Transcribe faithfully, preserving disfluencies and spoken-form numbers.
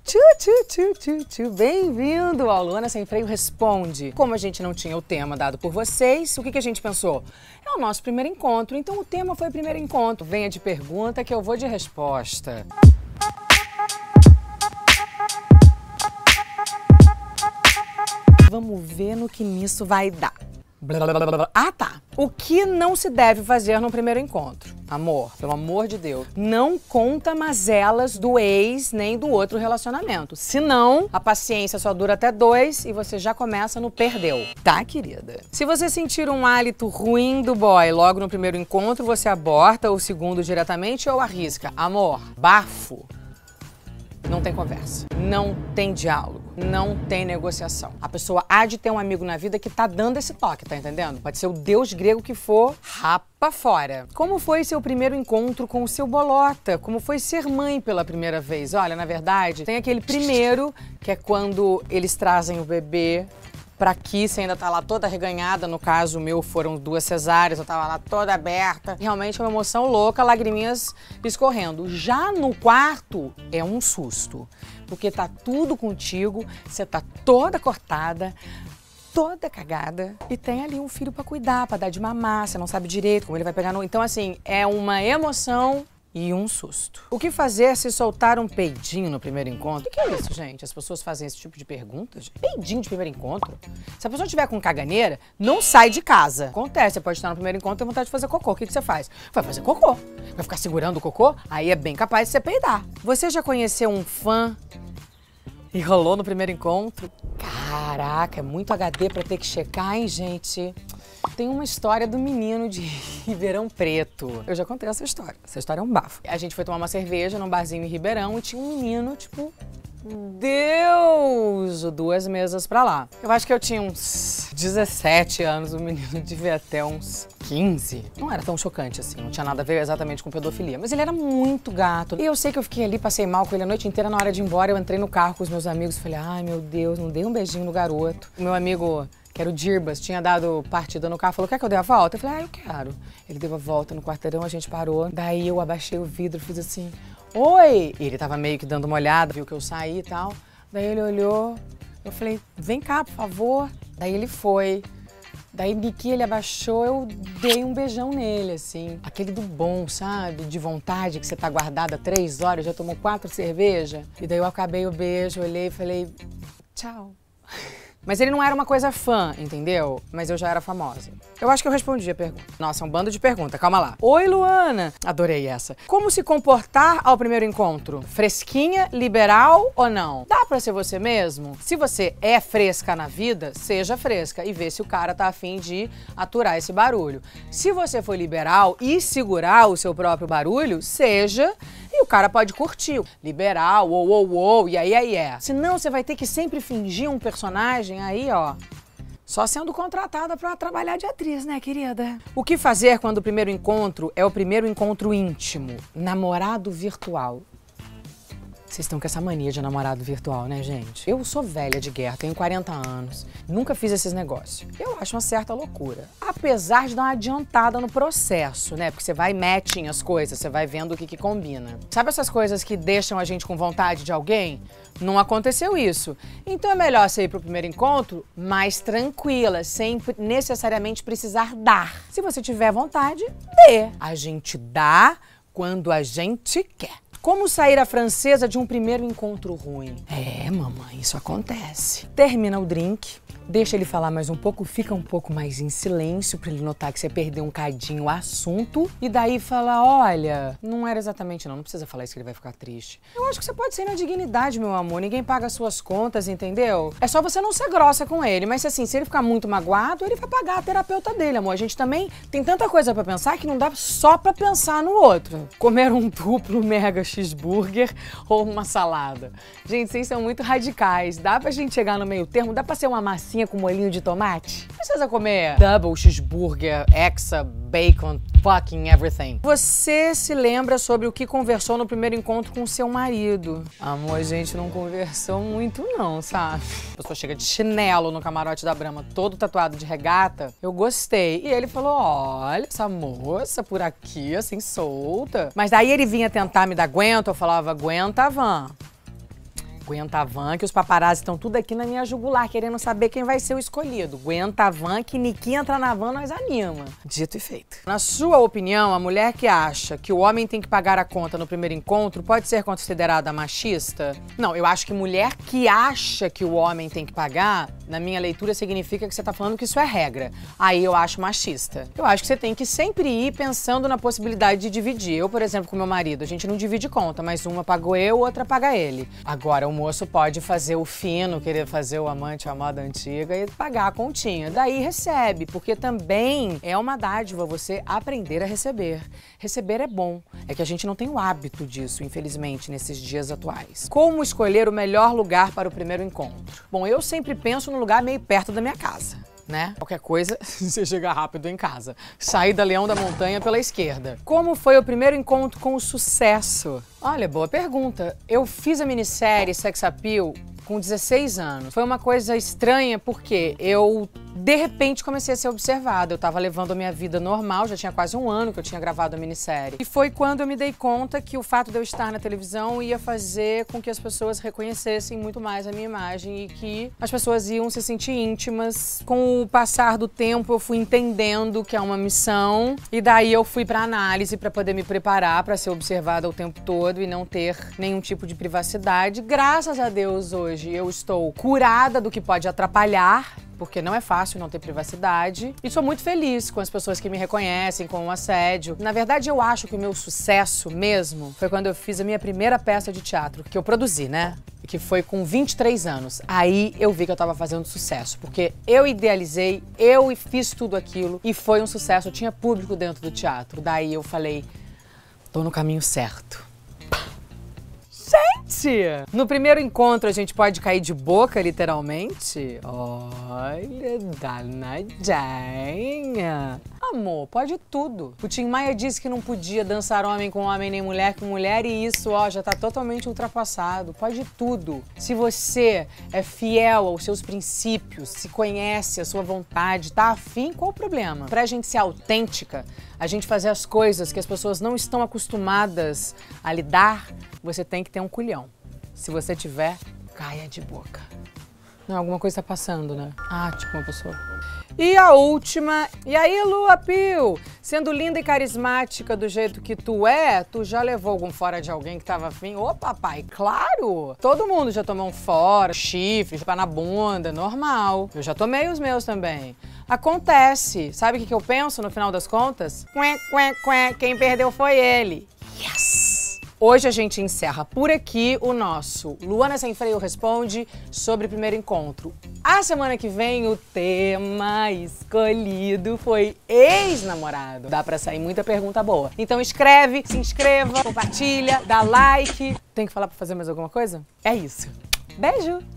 Tchu, tchu, tchu, tchu, tchu. Bem-vindo ao Luana Sem Freio Responde. Como a gente não tinha o tema dado por vocês, o que, que a gente pensou? É o nosso primeiro encontro, então o tema foi primeiro encontro. Venha de pergunta que eu vou de resposta. Vamos ver no que nisso vai dar. Ah, tá. O que não se deve fazer no primeiro encontro? Amor, pelo amor de Deus, não conta mazelas do ex nem do outro relacionamento. Senão, a paciência só dura até dois e você já começa no perdeu. Tá, querida? Se você sentir um hálito ruim do boy logo no primeiro encontro, você aborta o segundo diretamente ou arrisca. Amor, bafo. Não tem conversa, não tem diálogo, não tem negociação. A pessoa há de ter um amigo na vida que tá dando esse toque, tá entendendo? Pode ser o deus grego que for, rapa fora. Como foi seu primeiro encontro com o seu bolota? Como foi ser mãe pela primeira vez? Olha, na verdade, tem aquele primeiro, que é quando eles trazem o bebê pra aqui, você ainda tá lá toda reganhada, no caso o meu foram duas cesáreas, eu tava lá toda aberta. Realmente é uma emoção louca, lagriminhas escorrendo. Já no quarto é um susto, porque tá tudo contigo, você tá toda cortada, toda cagada e tem ali um filho pra cuidar, pra dar de mamar, você não sabe direito como ele vai pegar no... Então assim, é uma emoção e um susto. O que fazer se soltar um peidinho no primeiro encontro? O que é isso, gente? As pessoas fazem esse tipo de pergunta? Gente? Peidinho de primeiro encontro? Se a pessoa tiver com caganeira, não sai de casa. Acontece, você pode estar no primeiro encontro e ter vontade de fazer cocô. O que, que você faz? Vai fazer cocô. Vai ficar segurando o cocô? Aí é bem capaz de você peidar. Você já conheceu um fã e rolou no primeiro encontro? Caraca, é muito H D pra ter que checar, hein, gente? Tem uma história do menino de Ribeirão Preto. Eu já contei essa história. Essa história é um bafo. A gente foi tomar uma cerveja num barzinho em Ribeirão e tinha um menino, tipo, Deus, duas mesas pra lá. Eu acho que eu tinha uns dezessete anos, o menino devia até uns quinze. Não era tão chocante assim, não tinha nada a ver exatamente com pedofilia. Mas ele era muito gato. E eu sei que eu fiquei ali, passei mal com ele a noite inteira. Na hora de ir embora, eu entrei no carro com os meus amigos e falei, ai meu Deus, não dei um beijinho no garoto. O meu amigo, que era o Dirbas, tinha dado partida no carro, falou, quer que eu dê a volta? Eu falei, ah, eu quero. Ele deu a volta no quarteirão, a gente parou. Daí eu abaixei o vidro, fiz assim, oi! E ele tava meio que dando uma olhada, viu que eu saí e tal. Daí ele olhou, eu falei, vem cá, por favor. Daí ele foi. Daí no que ele abaixou, eu dei um beijão nele, assim. Aquele do bom, sabe? De vontade, que você tá guardada três horas, já tomou quatro cervejas. E daí eu acabei o beijo, olhei e falei, tchau. Mas ele não era uma coisa fã, entendeu? Mas eu já era famosa. Eu acho que eu respondi a pergunta. Nossa, é um bando de perguntas, calma lá. Oi, Luana! Adorei essa. Como se comportar ao primeiro encontro? Fresquinha, liberal ou não? Dá pra ser você mesmo? Se você é fresca na vida, seja fresca e vê se o cara tá afim de aturar esse barulho. Se você for liberal e segurar o seu próprio barulho, seja... E o cara pode curtir, liberal, ou, ou, ou, e aí, aí é. Senão você vai ter que sempre fingir um personagem aí, ó. Só sendo contratada pra trabalhar de atriz, né, querida? O que fazer quando o primeiro encontro é o primeiro encontro íntimo? Namorado virtual. Vocês estão com essa mania de namorado virtual, né, gente? Eu sou velha de guerra, tenho quarenta anos, nunca fiz esses negócios. Eu acho uma certa loucura. Apesar de dar uma adiantada no processo, né? Porque você vai matching as coisas, você vai vendo o que que combina. Sabe essas coisas que deixam a gente com vontade de alguém? Não aconteceu isso. Então é melhor você ir pro primeiro encontro mais tranquila, sem necessariamente precisar dar. Se você tiver vontade, dê. A gente dá quando a gente quer. Como sair a francesa de um primeiro encontro ruim? É, mamãe, isso acontece. Termina o drink, deixa ele falar mais um pouco, fica um pouco mais em silêncio pra ele notar que você perdeu um cadinho o assunto. E daí fala, olha, não era exatamente não, não precisa falar isso que ele vai ficar triste. Eu acho que você pode ser na dignidade, meu amor, ninguém paga as suas contas, entendeu? É só você não ser grossa com ele, mas assim, se ele ficar muito magoado, ele vai pagar a terapeuta dele, amor. A gente também tem tanta coisa pra pensar que não dá só pra pensar no outro. Comer um duplo mega cheeseburger ou uma salada. Gente, vocês são muito radicais. Dá pra gente chegar no meio termo? Dá pra ser uma massinha com molhinho de tomate? Não precisa comer double cheeseburger, hexa, bacon, fucking everything. Você se lembra sobre o que conversou no primeiro encontro com seu marido? Amor, a gente não conversou muito não, sabe? A pessoa chega de chinelo no camarote da Brahma, todo tatuado de regata. Eu gostei. E ele falou, olha, essa moça por aqui, assim, solta. Mas daí ele vinha tentar me dar aguento, eu falava, aguenta, Van. Aguenta a van, que os paparazzi estão tudo aqui na minha jugular, querendo saber quem vai ser o escolhido. Aguenta a van, que Niki entra na van, nós anima. Dito e feito. Na sua opinião, a mulher que acha que o homem tem que pagar a conta no primeiro encontro pode ser considerada machista? Não, eu acho que mulher que acha que o homem tem que pagar, na minha leitura, significa que você tá falando que isso é regra. Aí eu acho machista. Eu acho que você tem que sempre ir pensando na possibilidade de dividir. Eu, por exemplo, com meu marido, a gente não divide conta, mas uma pagou eu, outra paga ele. Agora, o moço pode fazer o fino, querer fazer o amante à moda antiga e pagar a continha. Daí recebe, porque também é uma dádiva você aprender a receber. Receber é bom, é que a gente não tem o hábito disso, infelizmente, nesses dias atuais. Como escolher o melhor lugar para o primeiro encontro? Bom, eu sempre penso num lugar meio perto da minha casa, né? Qualquer coisa, você chega rápido em casa. Saída Leão da Montanha pela esquerda. Como foi o primeiro encontro com o sucesso? Olha, boa pergunta. Eu fiz a minissérie Sex Appeal com dezesseis anos. Foi uma coisa estranha porque eu, de repente, comecei a ser observada. Eu tava levando a minha vida normal, já tinha quase um ano que eu tinha gravado a minissérie. E foi quando eu me dei conta que o fato de eu estar na televisão ia fazer com que as pessoas reconhecessem muito mais a minha imagem e que as pessoas iam se sentir íntimas. Com o passar do tempo, eu fui entendendo que é uma missão e daí eu fui pra análise pra poder me preparar pra ser observada o tempo todo e não ter nenhum tipo de privacidade. Graças a Deus, hoje, eu estou curada do que pode atrapalhar, porque não é fácil não ter privacidade. E sou muito feliz com as pessoas que me reconhecem, com o assédio. Na verdade, eu acho que o meu sucesso mesmo foi quando eu fiz a minha primeira peça de teatro, que eu produzi, né? Que foi com vinte e três anos. Aí eu vi que eu tava fazendo sucesso, porque eu idealizei, eu fiz tudo aquilo e foi um sucesso. Eu tinha público dentro do teatro. Daí eu falei, tô no caminho certo. Gente! No primeiro encontro a gente pode cair de boca, literalmente? Olha, danadinha. Amor, pode tudo. O Tim Maia disse que não podia dançar homem com homem nem mulher com mulher e isso, ó, já tá totalmente ultrapassado. Pode tudo. Se você é fiel aos seus princípios, se conhece a sua vontade, tá afim, qual o problema? Pra gente ser autêntica, a gente fazer as coisas que as pessoas não estão acostumadas a lidar, você tem que ter um culhão. Se você tiver, caia de boca. Não, alguma coisa tá passando, né? Ah, tipo uma pessoa. E a última, e aí, Lu Appeal? Sendo linda e carismática do jeito que tu é, tu já levou algum fora de alguém que tava afim? Ô, papai, claro! Todo mundo já tomou um fora, chifre, chupar na bunda, normal. Eu já tomei os meus também. Acontece. Sabe o que que eu penso no final das contas? Quê, quê, quê, quem perdeu foi ele. Yes! Hoje a gente encerra por aqui o nosso Luana Sem Freio Responde sobre primeiro encontro. A semana que vem o tema escolhido foi ex-namorado. Dá pra sair muita pergunta boa. Então escreve, se inscreva, compartilha, dá like. Tem que falar pra fazer mais alguma coisa? É isso. Beijo!